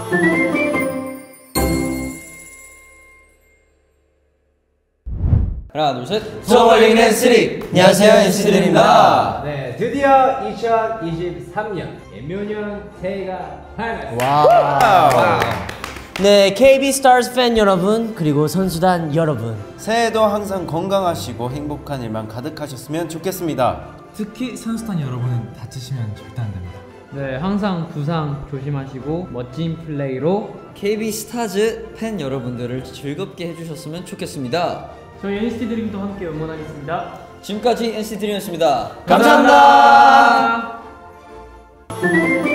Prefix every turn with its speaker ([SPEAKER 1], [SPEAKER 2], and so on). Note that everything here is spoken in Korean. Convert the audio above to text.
[SPEAKER 1] 하나 둘 셋.
[SPEAKER 2] 소울링 NCT. 안녕하세요, NCT입니다.
[SPEAKER 3] 네, 드디어 2023년 애묘년 새해가 밝았습니다.
[SPEAKER 2] 와.
[SPEAKER 4] 네, KB 스타즈 팬 여러분, 그리고 선수단 여러분,
[SPEAKER 2] 새해도 항상 건강하시고 행복한 일만 가득하셨으면 좋겠습니다.
[SPEAKER 5] 특히 선수단 여러분은 다치시면 절대 안 됩니다.
[SPEAKER 6] 네, 항상 부상 조심하시고 멋진 플레이로
[SPEAKER 1] KB 스타즈 팬 여러분들을 즐겁게 해주셨으면 좋겠습니다.
[SPEAKER 6] 저희 NCT 드림도 함께 응원하겠습니다.
[SPEAKER 1] 지금까지 NCT 드림이었습니다.
[SPEAKER 2] 감사합니다.